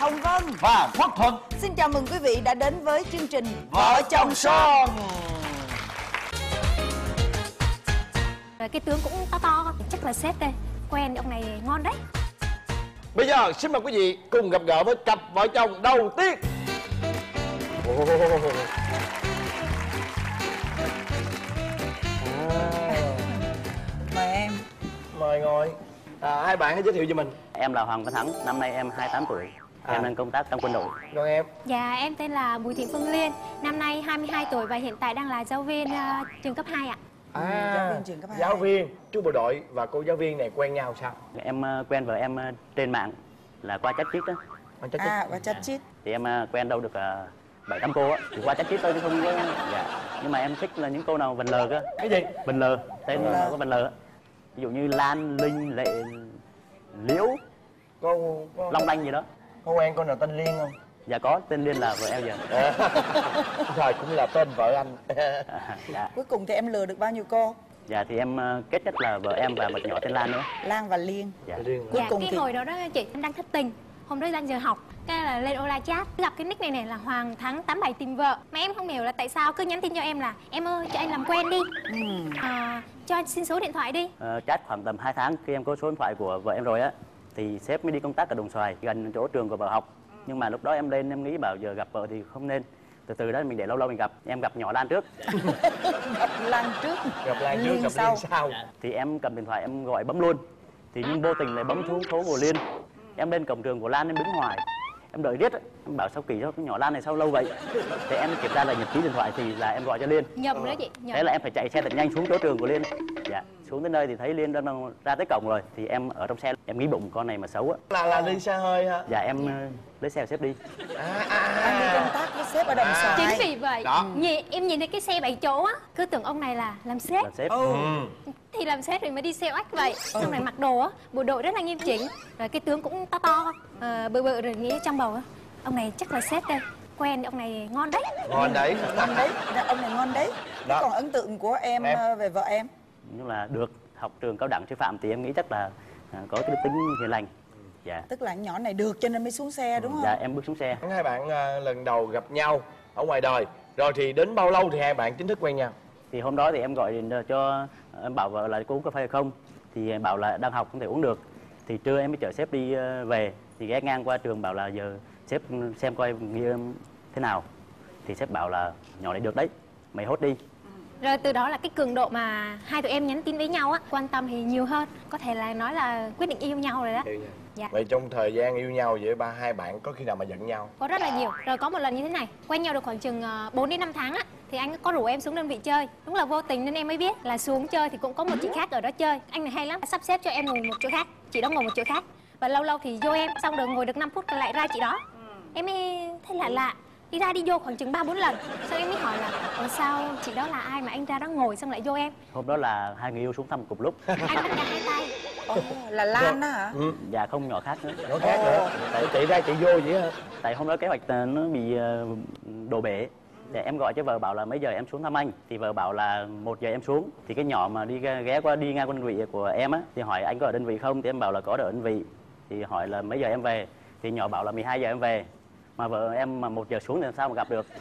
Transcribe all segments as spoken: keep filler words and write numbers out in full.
Hồng Vân và Quốc Thuận. Xin chào mừng quý vị đã đến với chương trình Vợ chồng son. Cái tướng cũng to to, chắc là sếp đây. Quen ông này ngon đấy. Bây giờ xin mời quý vị cùng gặp gỡ với cặp vợ chồng đầu tiên. Oh. Mời em. Mời ngồi. À, hai bạn hãy giới thiệu cho mình. Em là Hoàng Văn Thắng, năm nay em hai mươi tám tuổi. À. Em đang công tác trong quân đội. Còn em? Dạ, em tên là Bùi Thị Phương Liên, năm nay hai mươi hai tuổi và hiện tại đang là giáo viên uh, trường cấp hai ạ. À, giáo viên trường cấp hai. Giáo viên, chú bộ đội và cô giáo viên này quen nhau sao? Em uh, quen vợ em uh, trên mạng là qua chat chít đó. Qua chat chít. À, qua chat chít. Thì em uh, quen đâu được bảy tám cô á, thì qua chat chít thôi chứ không có. Dạ. Nhưng mà em thích là những cô nào vần lờ cơ. Cái gì? Vần lờ, tên nó có vần lờ. Ví dụ như Lan, Linh, Lệ, Liễu, Cô, cô... Long Lanh gì đó. Có quen cô nào tên Liên không? Dạ có, tên Liên là vợ em giờ. Rồi cũng là tên vợ anh. À, dạ. Cuối cùng thì em lừa được bao nhiêu cô? Dạ thì em uh, kết nhất là vợ em và một nhỏ tên Lan nữa. Lan và Liên. Dạ. Liên. Cuối dạ, cùng cái thì... hồi đó đó chị em đang thất tình. Hôm đó đang giờ học, cái là lên online chat, gặp cái nick này này là Hoàng Thắng tám bảy tìm vợ. Mà em không hiểu là tại sao cứ nhắn tin cho em là em ơi cho anh làm quen đi. Ừ. À, cho anh xin số điện thoại đi. Uh, chat khoảng tầm hai tháng khi em có số điện thoại của vợ em rồi á, thì sếp mới đi công tác ở Đồng Xoài gần chỗ trường của vợ học. Nhưng mà lúc đó em lên em nghĩ bảo giờ gặp vợ thì không nên, từ từ đó mình để lâu lâu mình gặp. Em gặp nhỏ Lan trước. Gặp Lan trước, gặp Lan trước, gặp sau. Liên sau. Thì em cầm điện thoại em gọi bấm luôn, thì nhưng vô tình lại bấm xuống số của Liên. Em lên cổng trường của Lan em đứng ngoài, em đợi riết, em bảo sao kỳ sao cái nhỏ Lan này sao lâu vậy. Thì em kiểm tra lại nhật ký điện thoại thì là em gọi cho Liên. Nhầm đó chị. Nhầm. Thế là em phải chạy xe thật nhanh xuống chỗ trường của Liên. Dạ, xuống tới nơi thì thấy Liên đang ra tới cổng rồi, thì em ở trong xe em nghĩ bụng con này mà xấu á. Là là đi xe hơi hả? Dạ em lấy xe xếp đi. À, à, anh đi công tác với sếp ở Đồng Xoài. Chính vì vậy đó. Nhìn, em nhìn thấy cái xe bảy chỗ á, cứ tưởng ông này là làm sếp. Làm sếp. Ừ. Thì làm sếp thì mới đi xe oách vậy. Xong này mặc đồ á, bộ đội rất là nghiêm chỉnh, rồi cái tướng cũng to to, à, bự bự, rồi nghĩ trong bầu á, ông này chắc là sếp đây. Quen ông này ngon đấy. Ngon đấy. Ngon đấy, ông này ngon đấy. Đó. Còn ấn tượng của em, em về vợ em? Nhưng là được học trường cao đẳng sư phạm thì em nghĩ chắc là à, có cái đức tính hiền lành. Dạ. Tức là nhỏ này được cho nên mới xuống xe đúng không? Dạ em bước xuống xe. Hai bạn uh, lần đầu gặp nhau ở ngoài đời, rồi thì đến bao lâu thì hai bạn chính thức quen nhau? Thì hôm đó thì em gọi điện cho em bảo vợ là có uống cà phê không, thì em bảo là đang học không thể uống được. Thì trưa em mới chở sếp đi uh, về, thì ghé ngang qua trường bảo là giờ sếp xem coi như thế nào. Thì sếp bảo là nhỏ này được đấy, mày hốt đi. Rồi từ đó là cái cường độ mà hai tụi em nhắn tin với nhau á, quan tâm thì nhiều hơn, có thể là nói là quyết định yêu nhau rồi đó. Dạ. Vậy trong thời gian yêu nhau vậy ba hai bạn có khi nào mà giận nhau? Có rất là nhiều. Rồi có một lần như thế này, quen nhau được khoảng chừng bốn đến năm tháng á, thì anh có rủ em xuống đơn vị chơi. Đúng là vô tình nên em mới biết là xuống chơi thì cũng có một chị khác ở đó chơi. Anh này hay lắm, sắp xếp cho em ngồi một chỗ khác, chị đó ngồi một chỗ khác. Và lâu lâu thì vô em, xong rồi ngồi được năm phút lại ra chị đó. Em mới thấy lạ lạ, đi ra đi vô khoảng chừng ba bốn lần. Sau em mới hỏi là ủa sao chị đó là ai mà anh ra đó ngồi xong lại vô em? Hôm đó là hai người yêu xuống thăm cùng lúc. Anh bắt cả hai tay. Ồ, là Lan đó hả? Ừ. Dạ không, nhỏ khác nữa. Nó khác nữa. Tại chị ra chị vô vậy hả? Tại hôm đó kế hoạch nó bị đổ bể. Để em gọi cho vợ bảo là mấy giờ em xuống thăm anh. Thì vợ bảo là một giờ em xuống. Thì cái nhỏ mà đi ghé qua đi ngang đơn vị của em á, thì hỏi anh có ở đơn vị không? Thì em bảo là có ở đơn vị. Thì hỏi là mấy giờ em về? Thì nhỏ bảo là mười hai giờ em về. Mà vợ em mà một giờ xuống thì làm sao mà gặp được.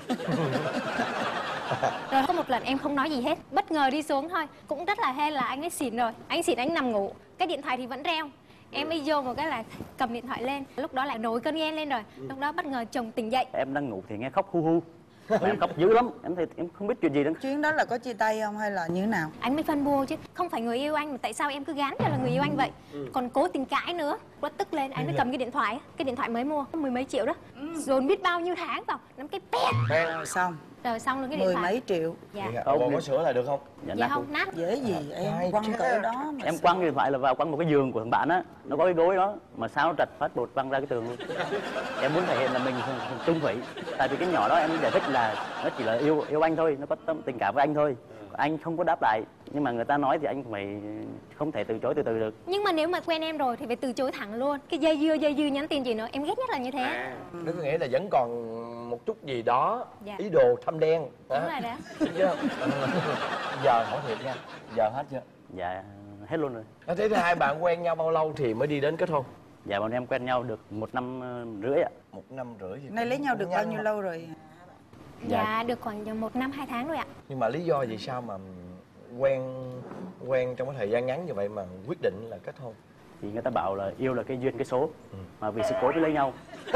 Rồi có một lần em không nói gì hết, bất ngờ đi xuống thôi, cũng rất là hên là anh ấy xỉn rồi. Anh xỉn anh nằm ngủ, cái điện thoại thì vẫn reo. Em mới vô một cái là cầm điện thoại lên, lúc đó lại nổi cơn ghen lên rồi. Lúc đó bất ngờ chồng tỉnh dậy. Em đang ngủ thì nghe khóc hu hu. Mà em khóc dữ lắm, em thì em không biết chuyện gì nữa. Chuyến đó là có chia tay không hay là như thế nào? Anh mới phân bua chứ, không phải người yêu anh mà tại sao em cứ gán cho là người yêu anh vậy? Ừ. Còn cố tình cãi nữa. Quá tức lên, anh mới cầm cái điện thoại, cái điện thoại mới mua, mười mấy triệu đó. Ừ. Dồn biết bao nhiêu tháng vào, nắm cái pet. Rồi xong. Rồi xong rồi cái điện mười thoại. mấy triệu. Dạ. Không, còn có sửa lại được không? Dạ, dạ không, nát. Dễ gì em quăng cỡ đó mà em quăng điện thoại là vào quăng một cái giường của thằng bạn á, nó có cái gối đó mà sao nó trật phát bột văng ra cái tường luôn. Em muốn thể hiện là mình trung thủy, tại vì cái nhỏ đó em giải thích là nó chỉ là yêu yêu anh thôi, nó có tâm tình cảm với anh thôi, anh không có đáp lại. Nhưng mà người ta nói thì anh phải không thể từ chối từ từ được. Nhưng mà nếu mà quen em rồi thì phải từ chối thẳng luôn. Cái dây dưa dây dưa nhắn tin gì nữa, em ghét nhất là như thế. À, nó có nghĩa là vẫn còn một chút gì đó, dạ. ý đồ thâm đen. Đúng rồi đó. Giờ hỏi thiệt nha, giờ hết chưa? Dạ hết luôn rồi. Thế thì hai bạn quen nhau bao lâu thì mới đi đến kết hôn? Dạ bọn em quen nhau được một năm rưỡi ạ. Một năm rưỡi thì Nay lấy nhau được bao nhiêu không? lâu rồi? Dạ, dạ được khoảng một năm hai tháng rồi ạ. Nhưng mà lý do vì sao mà quen quen trong cái thời gian ngắn như vậy mà quyết định là kết hôn? Thì người ta bảo là yêu là cái duyên cái số, ừ. mà vì sự cố mới lấy nhau.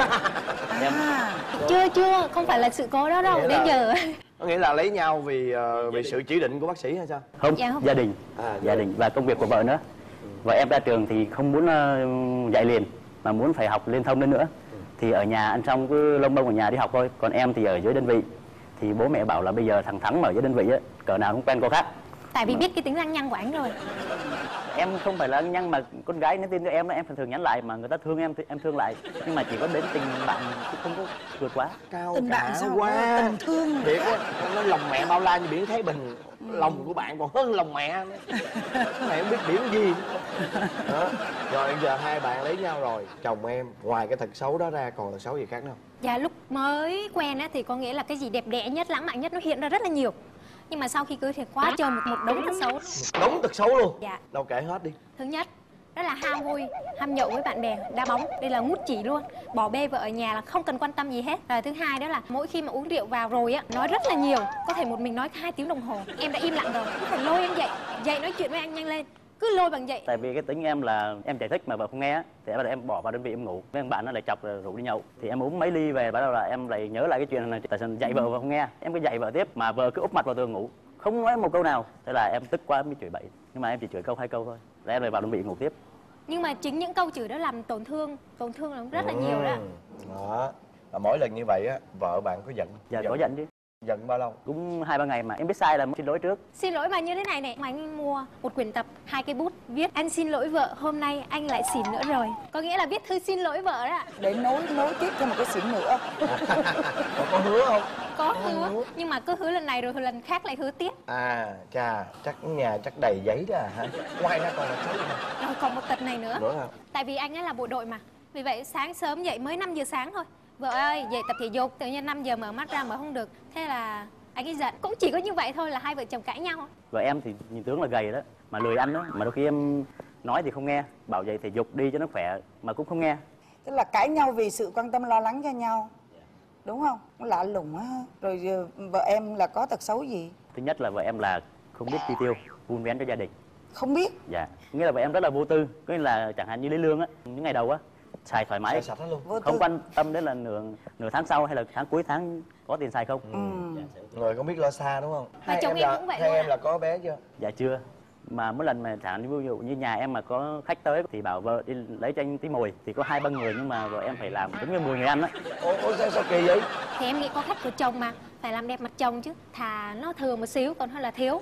Em À, Chưa chưa, không phải là sự cố đó đâu, Nghĩa đến là- giờ. Có nghĩa là lấy nhau vì uh, vì sự chỉ định của bác sĩ hay sao? không, Dạ không. gia đình, À, gia đình và công việc của vợ nữa. Vợ em ra trường thì không muốn uh, dạy liền mà muốn phải học liên thông lên nữa. Thì ở nhà ăn xong cứ lông bông ở nhà đi học thôi. Còn em thì ở dưới đơn vị. Thì bố mẹ bảo là bây giờ thằng Thắng mà ở dưới đơn vị á, cỡ nào cũng quen cô khác. Tại vì biết cái tính lăng nhăng của anh rồi. Em không phải là nhưng mà con gái nhắn tin cho em đó, em thường thường nhắn lại mà người ta thương em thì em thương lại, nhưng mà chỉ có đến tình bạn chứ không có vượt quá. Cao tình bạn cả sao quá. có tình thương. Thiệt á, nó lòng mẹ bao la như biển Thái Bình. Lòng của bạn còn hơn lòng mẹ nữa. Mẹ không biết biển gì đó. Rồi bây giờ hai bạn lấy nhau rồi, chồng em ngoài cái thật xấu đó ra còn tật xấu gì khác nữa không? Dạ lúc mới quen á thì có nghĩa là cái gì đẹp đẽ nhất, lãng mạn nhất nó hiện ra rất là nhiều. Nhưng mà sau khi cưới thì quá trời một, một đống tật xấu. Đống tật xấu luôn. Dạ. Đâu kể hết đi. Thứ nhất, đó là ham vui, ham nhậu với bạn bè, đá bóng, đây là ngút chỉ luôn. Bỏ bê vợ ở nhà là không cần quan tâm gì hết. Và thứ hai đó là mỗi khi mà uống rượu vào rồi á, nói rất là nhiều. Có thể một mình nói hai tiếng đồng hồ. Em đã im lặng rồi, cứ phải lôi em dậy, dậy nói chuyện với anh nhanh lên. Cứ lôi bằng dậy. Tại vì cái tính em là em giải thích mà vợ không nghe á, thì em em bỏ vào đơn vị em ngủ. Mấy thằng bạn nó lại chọc rủ đi nhậu. Thì em uống mấy ly về bắt đầu là em lại nhớ lại cái chuyện này, tại sao dạy vợ và không nghe. Em cứ dạy vợ tiếp mà vợ cứ úp mặt vào tường ngủ, không nói một câu nào. Thế là em tức quá mới chửi bậy. Nhưng mà em chỉ chửi câu hai câu thôi. Rồi em lại vào đơn vị ngủ tiếp. Nhưng mà chính những câu chửi đó làm tổn thương, tổn thương là rất là nhiều đó. Ừ. Đó. Là mỗi lần như vậy á, vợ bạn có giận? Dạ có giận chứ. Giận bao lâu? Cũng hai ba ngày mà em biết sai là xin lỗi trước. Xin lỗi mà như thế này này, mà anh mua một quyển tập, hai cây bút, viết anh xin lỗi vợ, hôm nay anh lại xỉn nữa rồi. Có nghĩa là viết thư xin lỗi vợ đó ạ. để nối nối tiếp thêm một cái xỉn nữa. Còn có hứa không? Có hứa, nhưng mà cứ hứa lần này rồi lần khác lại hứa tiếp. À, chà, chắc nhà chắc đầy giấy đó à hả? Ngoài ra còn là xấu gì không? Rồi còn một tật này nữa. Nữa hả? Tại vì anh ấy là bộ đội mà. Vì vậy sáng sớm dậy mới năm giờ sáng thôi. Vợ ơi, dậy tập thể dục, tự nhiên năm giờ mở mắt ra mở không được. Thế là anh ấy giận. Cũng chỉ có như vậy thôi là hai vợ chồng cãi nhau. Vợ em thì nhìn tướng là gầy đó, mà lười ăn đó, mà đôi khi em nói thì không nghe, bảo dậy thể dục đi cho nó khỏe mà cũng không nghe. Tức là cãi nhau vì sự quan tâm lo lắng cho nhau, đúng không? Lạ lùng á. Rồi ờ, vợ em là có tật xấu gì? Thứ nhất là vợ em là không biết chi tiêu, vun vén cho gia đình. Không biết. Dạ, nghĩa là vợ em rất là vô tư, có nghĩa là chẳng hạn như lấy lương á, những ngày đầu á, xài thoải mái, Xài sạch hết luôn. Vô không tư. quan tâm đến là nửa nửa tháng sau hay là tháng cuối tháng có tiền xài không. Ừ. Rồi không biết lo xa đúng không? Mà chồng em là, cũng vậy hai luôn em à? là có bé chưa? Dạ chưa. Mà mỗi lần mà chẳng hạn ví dụ như nhà em mà có khách tới thì bảo vợ đi lấy cho anh tí mồi, thì có hai ba người nhưng mà vợ em phải làm giống như mười người ăn á. Ồ, ồ sao, sao kỳ vậy? Thì em nghĩ có khách của chồng mà, phải làm đẹp mặt chồng chứ. Thà nó thừa một xíu còn hơn là thiếu.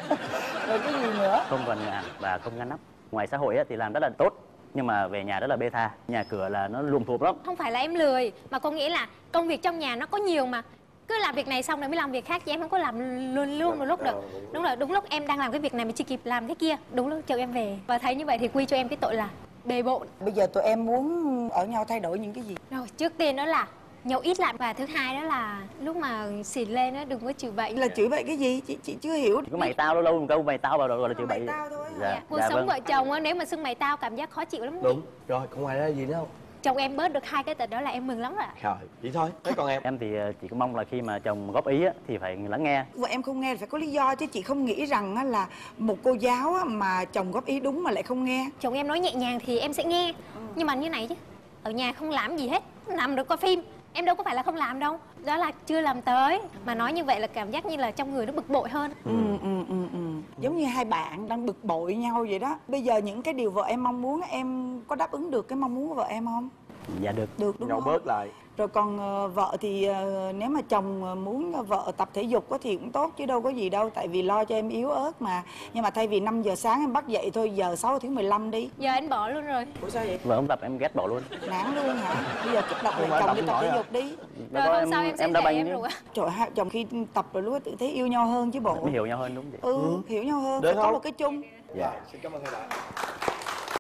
Rồi cái gì nữa? Không còn nhà và không ngăn nắp. Ngoài xã hội á, thì làm rất là tốt, nhưng mà về nhà rất là bê tha, nhà cửa là nó lùm thụp lắm. Không phải là em lười, mà có nghĩa là công việc trong nhà nó có nhiều mà. Cứ làm việc này xong rồi mới làm việc khác, chứ em không có làm luôn luôn một lúc được. Đúng là đúng lúc em đang làm cái việc này mà chưa kịp làm cái kia, đúng lúc chồng em về. Và thấy như vậy thì quy cho em cái tội là bề bộn. Bây giờ tụi em muốn ở nhau thay đổi những cái gì? Rồi trước tiên đó là nhậu ít lại, và thứ hai đó là lúc mà xỉn lên á đừng có chửi bậy. Là chửi bậy cái gì? Chị chị chưa hiểu. Có mày tao lâu lâu một câu mày tao vào rồi là chửi Mày bậy. tao thôi. Dạ. Cuộc sống vâng. vợ chồng á, nếu mà xưng mày tao cảm giác khó chịu lắm. Đúng. Rồi, còn ngoài ra gì nữa không? Chồng em bớt được hai cái tật đó là em mừng lắm rồi ạ. Rồi, vậy thôi. Thế còn em? Em thì ờ, chỉ có mong là khi mà chồng góp ý á, thì phải lắng nghe. Vợ em không nghe là phải có lý do chứ, chị không nghĩ rằng á là một cô giáo á mà chồng góp ý đúng mà lại không nghe. Chồng em nói nhẹ nhàng thì em sẽ nghe. Nhưng mà như này chứ, ở nhà không làm gì hết, nằm được coi phim. Em đâu có phải là không làm đâu, đó là chưa làm tới. Mà nói như vậy là cảm giác như là trong người nó bực bội hơn. Ừ, ừ, ừ, ừ. Giống như hai bạn đang bực bội nhau vậy đó. Bây giờ những cái điều vợ em mong muốn, em có đáp ứng được cái mong muốn của vợ em không? Dạ được. Được đúng Nhậu không? bớt lại. Rồi còn ờ, vợ thì ờ, nếu mà chồng ờ, muốn vợ tập thể dục á thì cũng tốt chứ đâu có gì đâu. Tại vì lo cho em yếu ớt mà. Nhưng mà thay vì năm giờ sáng em bắt dậy thôi, giờ sáu tiếng mười lăm đi. Giờ anh bỏ luôn rồi. Ủa sao vậy? Vợ không tập em ghét bỏ luôn. Nản luôn hả? Bây giờ kích động Nhưng lại mà chồng tập đi tập nổi thể à? dục đi. Đâu Rồi có hôm sau em sẽ đá dạy banh em chứ. rồi. Trời, hai chồng khi tập rồi lúc đó tự thấy yêu nhau hơn chứ bộ. Mới hiểu nhau hơn đúng vậy. Ừ, hiểu nhau hơn. Được Phải có không? một cái chung. Dạ, xin cảm ơn hai bạn.